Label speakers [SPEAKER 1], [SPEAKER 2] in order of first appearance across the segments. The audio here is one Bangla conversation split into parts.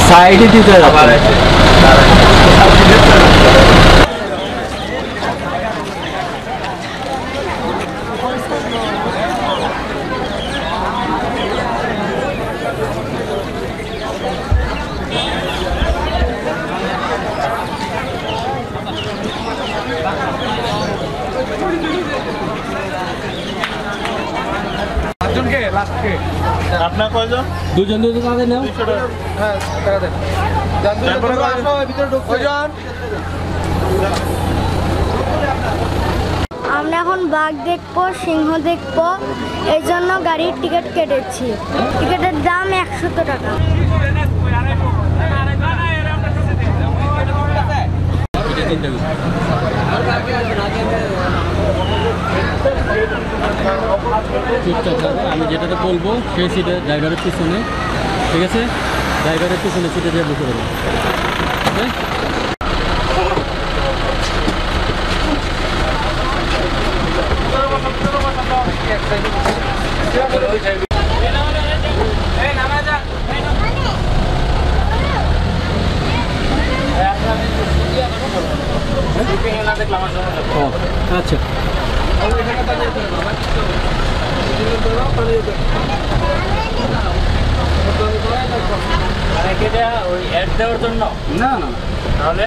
[SPEAKER 1] সাইডে দিতে যাচ্ছে।
[SPEAKER 2] আপনার কয়জন?
[SPEAKER 1] দুজন দুজন কাঁদে নাও।
[SPEAKER 2] হ্যাঁ টাকা দেন।
[SPEAKER 3] আমরা এখন বাঘ দেখবো, সিংহ দেখবো, এই জন্য গাড়ির টিকিট কেটেছি। টিকিটের দাম 100 টাকা।
[SPEAKER 1] আমি যেটাতে বলবো সেই সিটে ড্রাইভারের পিছনে, ঠিক আছে? ড্রাইভারের পিছনে সিটে দিয়ে বসে দেবো। আচ্ছা
[SPEAKER 4] ওই অ্যাড দেওয়ার জন্য
[SPEAKER 1] না না
[SPEAKER 4] তাহলে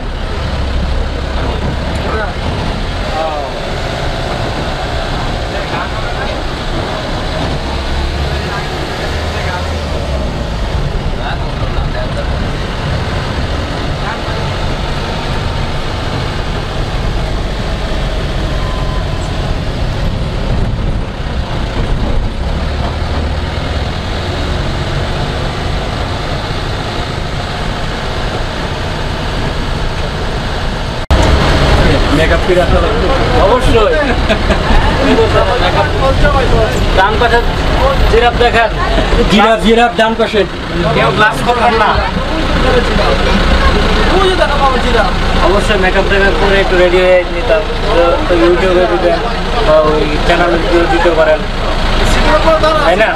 [SPEAKER 1] মেকআপ করে আসতে লাগবে
[SPEAKER 4] অবশ্যই। ডান পাশে জিরাফ দেখেন,
[SPEAKER 1] জিরাফ জিরাফ ডান পাশে।
[SPEAKER 4] কেউ গ্লাস করবেন না। অবশ্যই মেকআপ দেখার পরে একটু রেডি হয়ে নিতাম, তো ইউটিউবে দিবেন বা ওই চ্যানেলে দিতে পারেন, তাই না?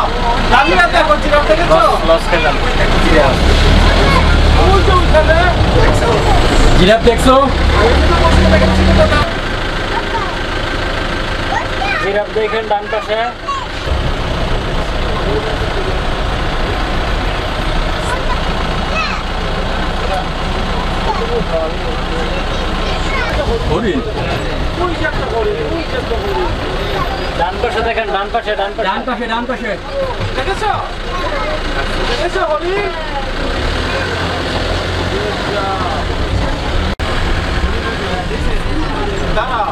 [SPEAKER 4] লস খেলাম।
[SPEAKER 1] জিরাফ দেখছো?
[SPEAKER 4] জিরাফ দেখেন ডান পাশে।
[SPEAKER 1] হরিণ
[SPEAKER 4] ডান পাশে দেখেন, ডান পাশে, ডান পাশে,
[SPEAKER 1] ডান পাশে ডান পাশে।
[SPEAKER 2] দেখেছো? দেখেছো হরিণ? দাঁড়াও।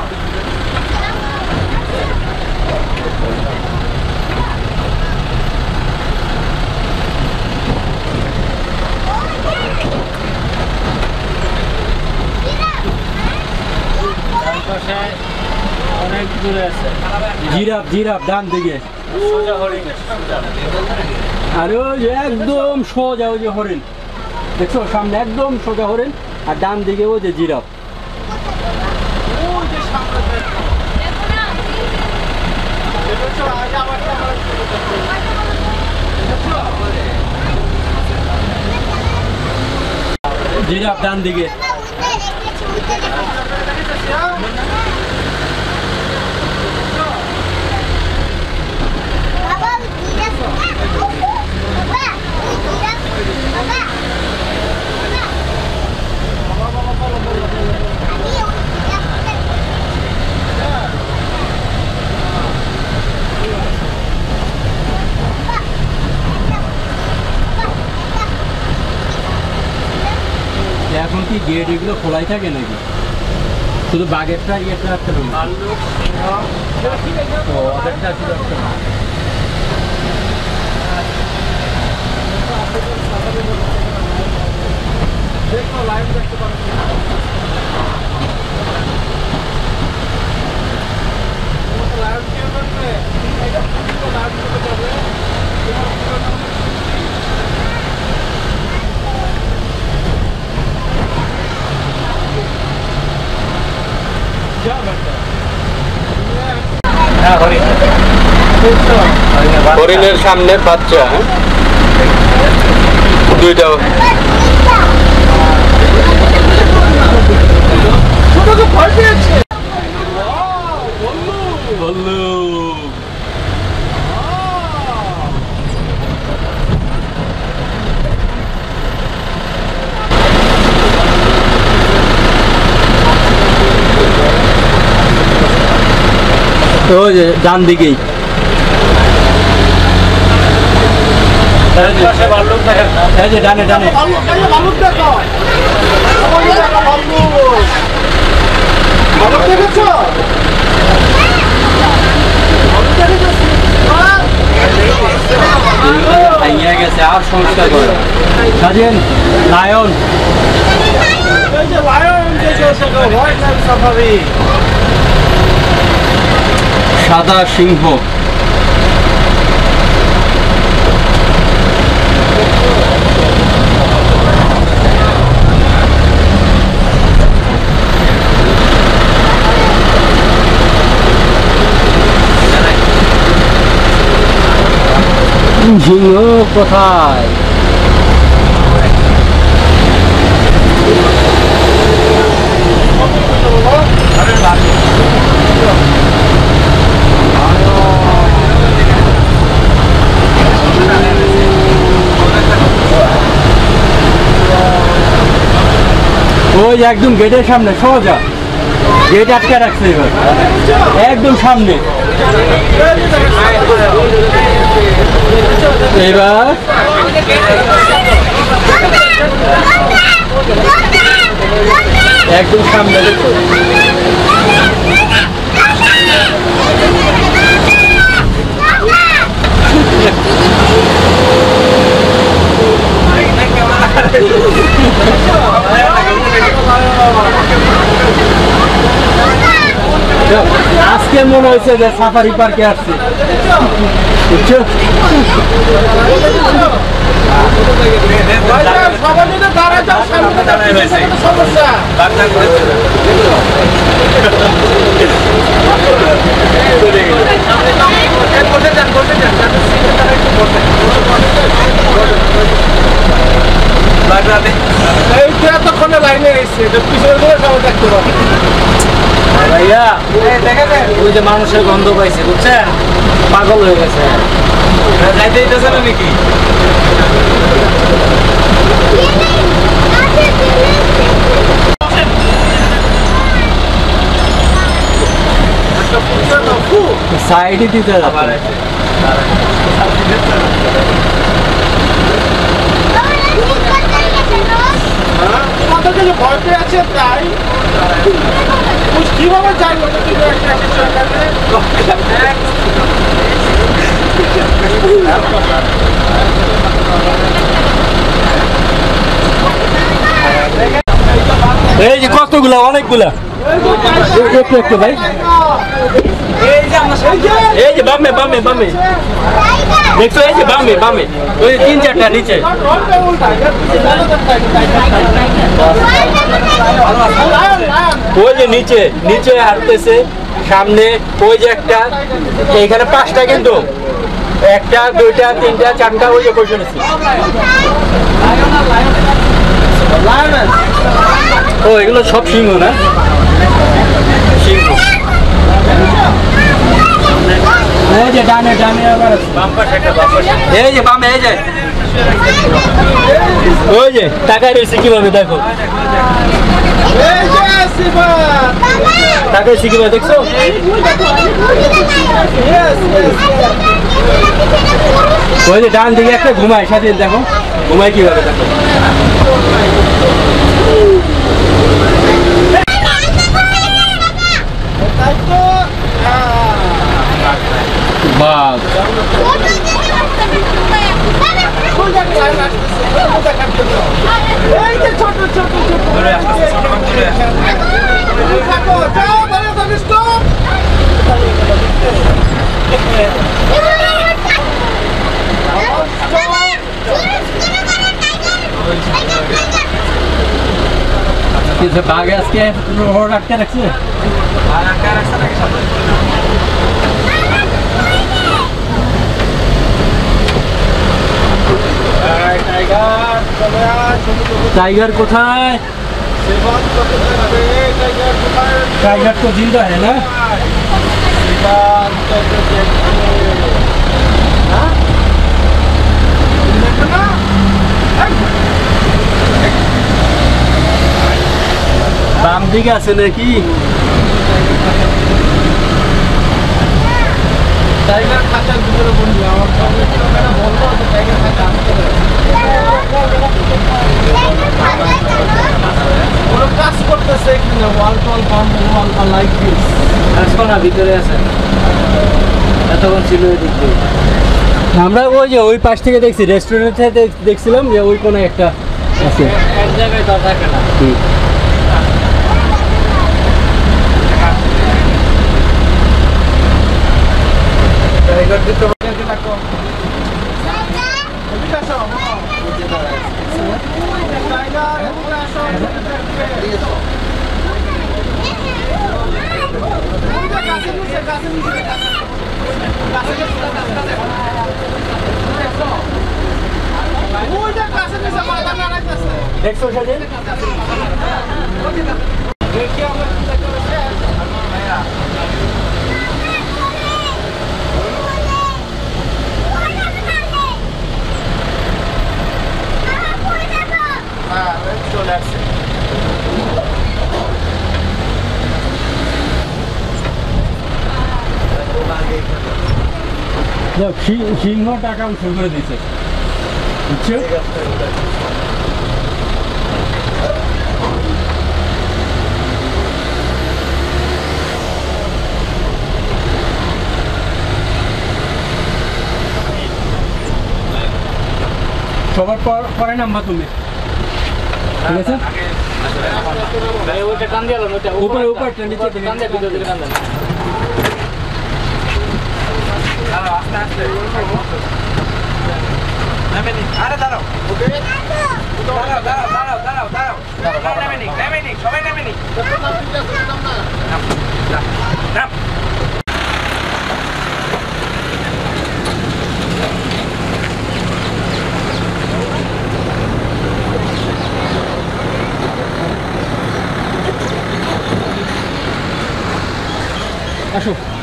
[SPEAKER 4] ডান পাশে অনেক দূরে আছে
[SPEAKER 1] জিরাফ জিরাফ ডান দিকে।
[SPEAKER 4] সোজা হরিণ, সোজা।
[SPEAKER 1] আর ওই যে একদম সোজা ওই যে হরিণ দেখছো সামনে, একদম সোজা হরিণ। আর ডান দিকে ওই যে জিরাফ। জিরাফ ডান দিকে। এখন কি গেট এগুলো খোলাই থাকে নাকি? শুধু বাঘেরটা ইয়েটা রাখতে হবে? ওদেরটা শুধু রাখতে হবে।
[SPEAKER 2] দেখো লাইভ দেখতে পাচ্ছি। লাইভ কেউ করবে? এটা লাইভ করতে পারবে?
[SPEAKER 1] হরিণের সামনে বাচ্চা। দুইটাও
[SPEAKER 2] ছোটকে ভয় পেয়েছে।
[SPEAKER 1] ওই যে ডান দিকেই
[SPEAKER 4] ভাল্লুক দেখেন।
[SPEAKER 1] এই যে ডানে ডানে
[SPEAKER 2] ভাল্লুক, এই যে ভাল্লুক দেখো। ওই যে দেখো ভাল্লুক। ভাল্লুক দেখেছো? ভাল্লুক দেখেছো?
[SPEAKER 1] ভাইয়া গেছে আর সংস্কার করে সাজেন লায়ন
[SPEAKER 2] এই যে লায়ন দেখেছো, ভয় নাই সাফারি।
[SPEAKER 1] সাদা সিংহ সিংহ কোথায় ওই একদম গেটের সামনে সোজা গেট আটকে রাখছে এবার একদম সামনে এবার একদম সামনে দেখো আজকে মনে হয়েছে যে সাফারি পার্কে আসছে বুঝছো
[SPEAKER 2] সবাই যদি দাঁড়ায় যাও সামনে দাঁড়ায় সমস্যা। এইটা এতক্ষণে লাইনে এসছে, পিছনে ধরে সবাই দেখতে পাবে।
[SPEAKER 4] ভাইয়া ওই যে মানুষের গন্ধ পাইছে বুঝছেন পাগল হয়ে গেছে যাইতে দিতেছে না নাকি
[SPEAKER 1] সাইডে দিতে যাবে
[SPEAKER 2] তোমাদেরকে যে ভয় পেয়ে আছে তাই কিভাবে যাই ওটা কি
[SPEAKER 1] এই যে কতগুলা অনেকগুলা একটু একটু ভাই এই যে বামে বামে বামে দেখছো এই যে বামে বামে ওই তিন চারটা নিচে ওই যে নিচে নিচে হাঁটতেছে সামনে ওই যে একটা এইখানে পাঁচটা কিন্তু একটা দুইটা তিনটা চারটা ওই যে বসে নিচ্ছি ও এগুলো সব সিংহ না সিংহ এই যে ডানে ডানে আবার এই যে বামে এই যে ওই যে টাকা রয়েছে কিভাবে দেখো টাকা রয়েছে কিভাবে দেখছো ওই যে ডান দিকে একটা ঘুমায় সাথে দেখো ঘুমায় কিভাবে দেখো বাঘ
[SPEAKER 2] ছোট ছোট
[SPEAKER 1] বাঘ আজকে আটকে রাখছে
[SPEAKER 2] টাইগার চলে আয়,
[SPEAKER 1] टाइगर কোথায়?
[SPEAKER 2] সেবান করতে থাকবে, টাইগার কোথায়?
[SPEAKER 1] टाइगर तो जिंदा है ना?
[SPEAKER 2] সেবান করতে থাকবে। হ্যাঁ? দেখবে না?
[SPEAKER 1] বাম দিকে আছে নাকি?
[SPEAKER 2] টাইগার খাঁচার ভিতরে বন্ধু আমার সঙ্গে বললো যে টাইগার খাঁচা আসতে হবে। ওরা কাজ করতেছে এখানে ওয়াল টল বানানো লাইক দিস।
[SPEAKER 4] আসবো না, ভিতরে আছে, এতক্ষণ ছিল ওই দিক দিয়ে।
[SPEAKER 1] আমরা ওই যে ওই পাশ থেকে দেখছি, রেস্টুরেন্ট থেকে দেখছিলাম যে ওই কোণে একটা আছে।
[SPEAKER 4] এক জায়গায় তো থাকে না।
[SPEAKER 2] টাইগার দিতে হবে লাগো। এদিকে আসো। টাইগার এদিকে আসো। এদিকে আসো। কাছে নিচে কাছে নিচে কাছে ওইটা কাছে নিচে মাথা না রাখতেছে।
[SPEAKER 1] দেখছো সেদিন?
[SPEAKER 2] দেখি আমরা কি করেছে ভাইয়া। হ্যাঁ চলে আসছে।
[SPEAKER 1] সিংহ টাকা উৎসব করে দিচ্ছে, বুঝছো? সবার পরে নাম্বার তুমি, ঠিক আছে?
[SPEAKER 4] ওইটা টান দিয়ে আলো, ওইটা
[SPEAKER 1] উপরে উপরে নিচে
[SPEAKER 4] টান দিয়ে ভিতর দিকে টান দেন।
[SPEAKER 2] আরে দাঁড়াও দাঁড়াও দাঁড়াও দাঁড়াও দাঁড়াও দাঁড়াও সবাই নামে নি
[SPEAKER 1] আসো।